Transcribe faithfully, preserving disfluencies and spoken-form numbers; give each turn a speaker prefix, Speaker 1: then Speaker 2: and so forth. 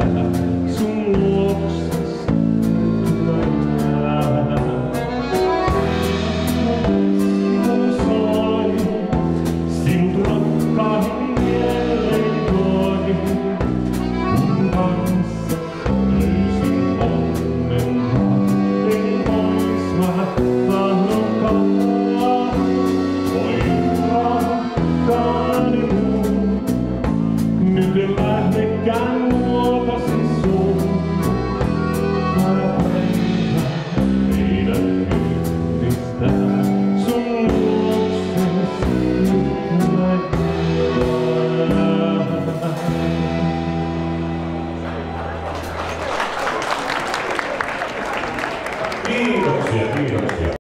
Speaker 1: sun luokses hyvää. Kun soi sinut rakkain jälleen koin, kun kanssa löysin onnen en pois mä tahdonkaan. Oi rakkaani mun, nyt en lähdekään luotasi sun. Mä päivä meidän yhdistää sun luokses nyt mä jään. Kiitoksia, kiitoksia.